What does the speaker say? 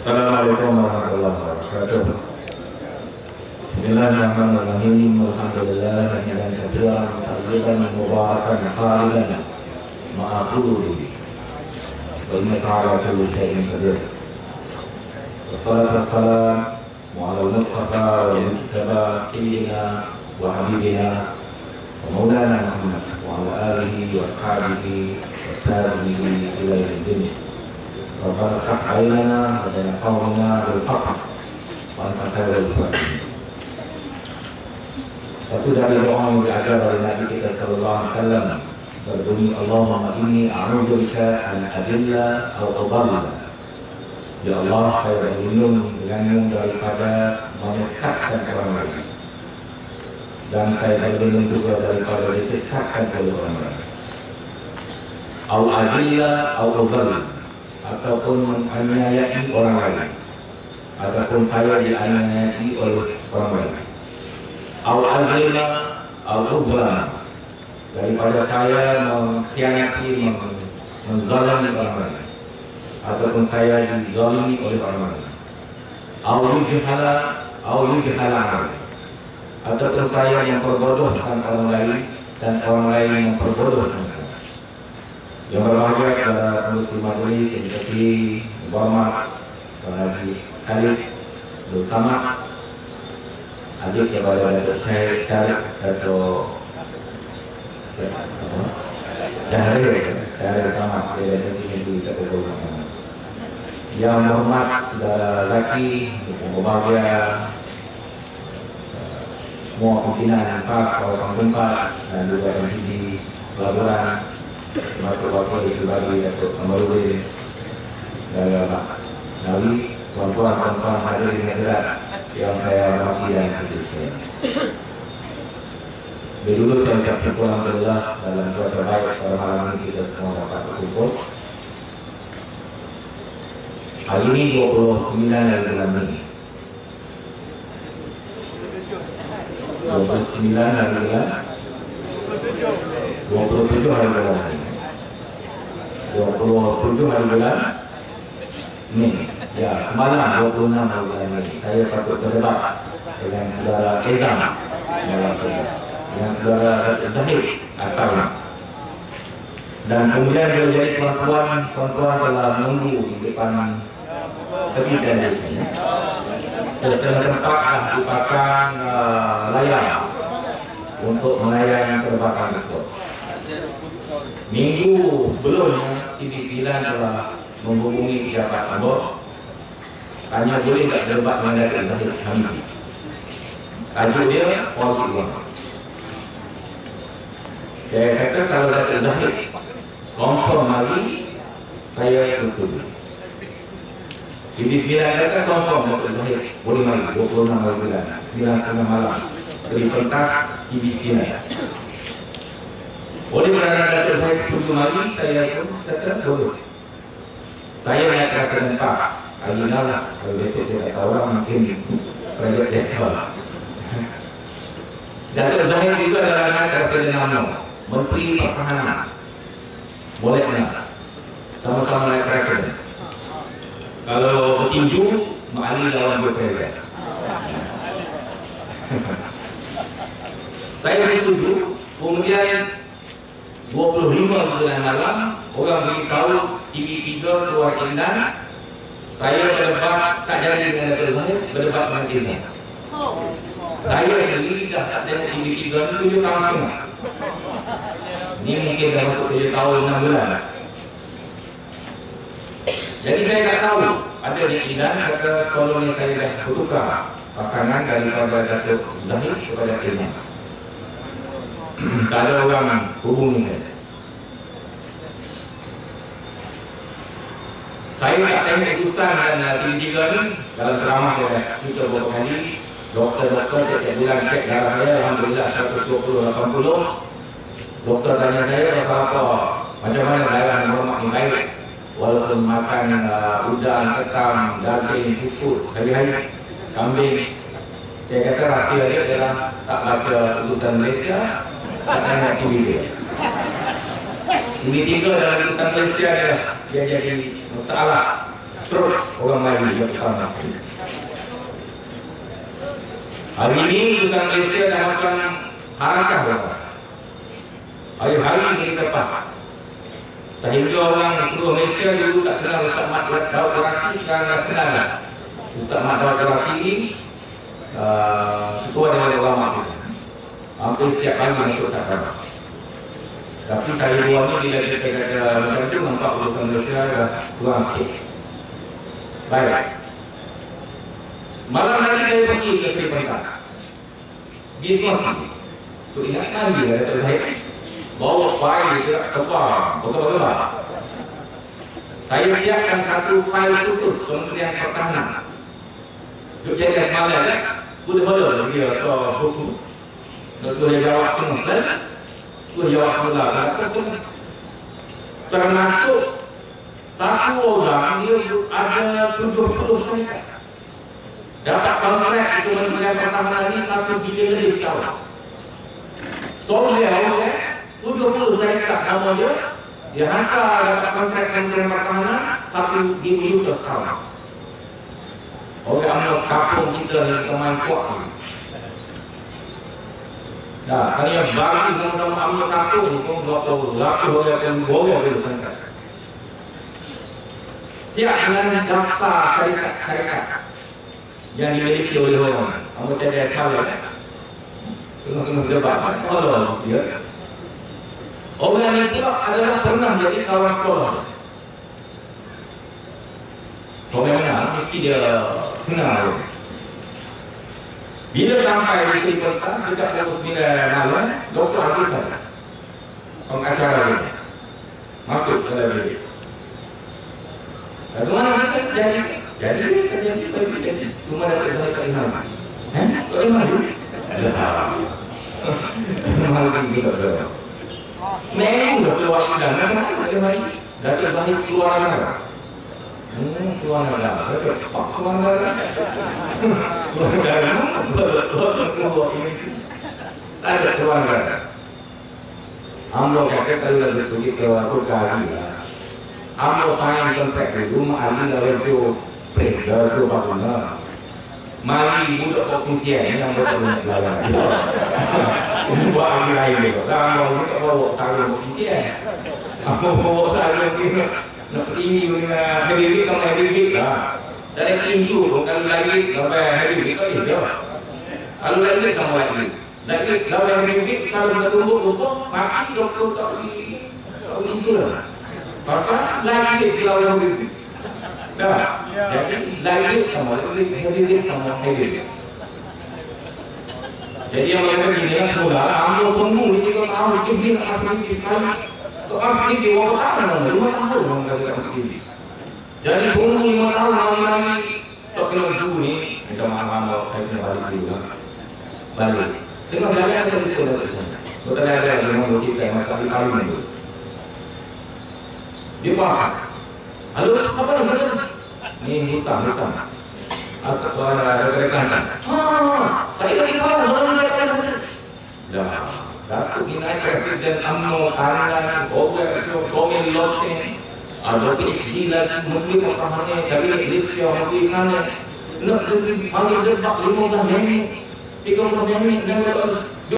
Assalamualaikum warahmatullahi wabarakatuh. Bismillahirrahmanirrahim. Alhamdulillah hamdan katsiran tayyiban mubarakan khalidan ma'qulu wa innaka ala kulli syai'in qadir. Wassalatu wassalamu ala al-mustafa wa mujtaba sayyidina wa habibina wa maulana Muhammad wa ala alihi wa ashabihi wa tabi'ihi ila yaumil Rabbana iftah 'alaina wa nafa'na bil haqq wa anta khairul raziqin. Satu dari doa yang diajar oleh Nabi kita sallallahu alaihi wasallam berbunyi, Allahumma inni a'udzubika an adilla aw adalla. Ya Allah, saya berlindung denganmu daripada menyesatkan orang lain, dan saya berlindung juga daripada disesatkan oleh orang lain. Aw adilla aw adalla, ataupun menganiayai orang lain, ataupun saya dianiayai oleh orang lain. Al-azima al-uzlam, daripada saya mengkhianati, menzalimi orang lain, ataupun saya dizalimi oleh orang lain. Al-yujhala ataupun saya yang memperbodohkan orang lain dan orang lain yang memperbodohkan saya. Yang berbahagia kepada muslim majelis yang seperti Muhammad Haji Khalid bersama adik kepada Datuk Syarif atau Syahrir sama yang hormat saudara lelaki, berbahagia semua pimpinan PAS, kawasan Tempat dan juga MPD pelaburan, termasuk wakil pribadi Datuk Amarudin dan Nawi, tuan-tuan hadirin hadirat yang saya hormati dan kasih. Dulu saya ucap syukur alhamdulillah dalam cuaca baik pada malam ini kita semua dapat berkumpul. Hari ini 29 hari bulan Mei. 29 hari bulan 27 hari bulan Mei. 27 hari bulan Mei. Ya, semalam 26 hari bulan Mei. Saya patut berdebat dengan saudara Ezam dengan saudara Zahid Astarna. Dan kemudian dia jadi tuan-tuan telah menunggu di depan ketiga di sini. Setelah tempatlah dipasang layar untuk melayani penerbangan tersebut. Minggu sebelumnya TV9 telah menghubungi pejabat Ambon, tanya boleh tak debat mengenai Zahid Hamidi. Tajuk dia polisi uang. Saya kata kalau Datuk Zahid confirm lagi, saya setuju. TV9 kata confirm Datuk Zahid boleh mari 26 hari bulan 9.30 malam di pentas TV9. Boleh kerana Datuk Zahid setuju mari, saya pun kata boleh. Saya naik rasa nampak hari ini lah, kalau besok saya kata orang mungkin projek desa. Datuk Zahid itu adalah anak Presiden UMNO, Menteri Pertahanan. Boleh nak sama-sama naik Presiden. Kalau bertinju, Mak Ali lawan Joe Presiden. Saya setuju. Kemudian 25 bulan malam, orang beritahu TV3 keluar Indan, saya berdebat tak jadi dengan Datuk Zahid, berdebat dengan Indan. Saya sendiri dah tak tengok TV3 ni 7 tahun setengah. Ini mungkin dah masuk 7 tahun 6 bulan. Jadi saya tak tahu ada di Indan kata koloni saya dah bertukar pasangan daripada Datuk Zahid kepada Indan. Tak ada orang hubungi saya. Saya tak tengok urusan dan TV3 ni dalam ceramah saya kita beberapa kali. Doktor setiap bulan cek darah saya, alhamdulillah 120/80. Doktor tanya saya pasal apa, macam mana darah normal ni baik, walaupun makan udang, ketam, daging, siput hari-hari, kambing. Saya kata rahsia dia adalah tak baca urusan Malaysia, tak tengok TV dia. TV3 dalam urusan Malaysia dia jadi masalah. terus orang lain yang pertama. Hari ini kita Malaysia dapatkan harakah berapa? Hari-hari ini lepas. Sehingga orang seluruh Malaysia dulu tak kenal Ustaz Mat Daud Raki, sekarang tak kenal lah. Ustaz Mat Daud Raki ini ketua Dewan Ulama kita. Hampir setiap hari masuk Ustaz Daud. Tapi saya luar ni bila kita kata macam tu, nampak urusan Malaysia dah kurang sikit. Baik. Malam hari saya pergi ke Sri Pentas. Dia semua pergi. So ingatkan dia daripada saya. Bawa fail dia tebal, betul-betul. Saya siapkan satu fail khusus Kementerian Pertahanan. Duk jadi semalam kan? Boleh dia hukum. Nak suruh dia jawab semua kan? Suruh jawab semula. Termasuk satu orang dia ada 70 syarikat. Dapat kontrak di Kementerian Pertahanan ini 1 bilion lebih setahun. So dia 70 syarikat nama dia hantar dapat kontrak Kementerian Pertahanan 1 bilion setahun. Orang kampung kita ni main kuat ni. Dah, kalau yang bagi sama-sama ambil kampung ni pun berapa orang akan boleh berkontrak. Siap dengan daftar syarikat-syarikat yang dimiliki oleh orang. Kamu cari sekali. Tengah-tengah debat. Allah dia. Orang ini pula adalah pernah jadi kawan sekolah. Orang mana mesti dia kenal. Bila sampai di Sri Pentas dekat pukul 9 malam, Dr. Agus pengacara dia masuk ke dalam bilik. Lalu mana kita jadi cuma dapat bahasa Imam. Kau Imam tu? Imam tinggi tak ada. Seminggu dah keluar ikan. Macam mana? Dapat bahasa keluar negara. Keluar negara. Keluar negara. Tak ada keluar negara. Ambo kata kalau dah pergi ke Turki lah. Ambo sign kontrak dulu, ahli dalam tu pressure tu bagaimana? Mari budak posisian yang betul lawan. Buat ahli lain juga. Ambo budak bawa sarung posisian. Ambo bawa sarung ni nak tinggi punya heavy sama heavy lah. Dari tinggi tu kalau lagi sampai heavy tu dia. Kalau lagi sama lagi. Lagi lawan heavy kalau kita tumbuk mati doktor tak insulin. Pasal lagi lawan heavy. Dah. Jadi lagi sama heavy sama heavy. Jadi yang mereka ini semula ambil penuh 3 tahun dia nak asli sekali. Asli di waktu tahun 5 tahun mereka asli. Jadi penuh 5 tahun lagi tak kena dulu ni macam mana saya kena balik dulu. Balik. Tengok balik ada di sana. Betul ada yang mengusik saya masa di Parlimen itu. Dia faham. Halo, siapa ni? Ni Musa. Asal rekan-rekan. Saya lagi tahu orang saya tahu. Dah. Datuk Inai Presiden UMNO Thailand, Komen Lotte, ada PhD lagi, Menteri Pertahanan, Kabinet Listio, Menteri Kanan. Nak panggil debat 15 minit, 30 minit,